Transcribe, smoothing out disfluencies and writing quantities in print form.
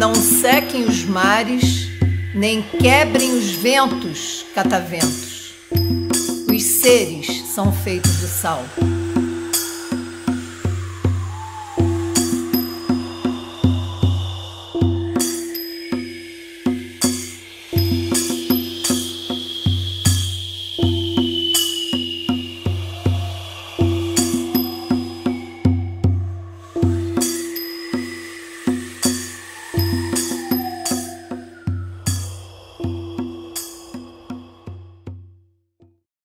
não sequem os mares, nem quebrem os ventos cataventos. Os seres são feitos de sal.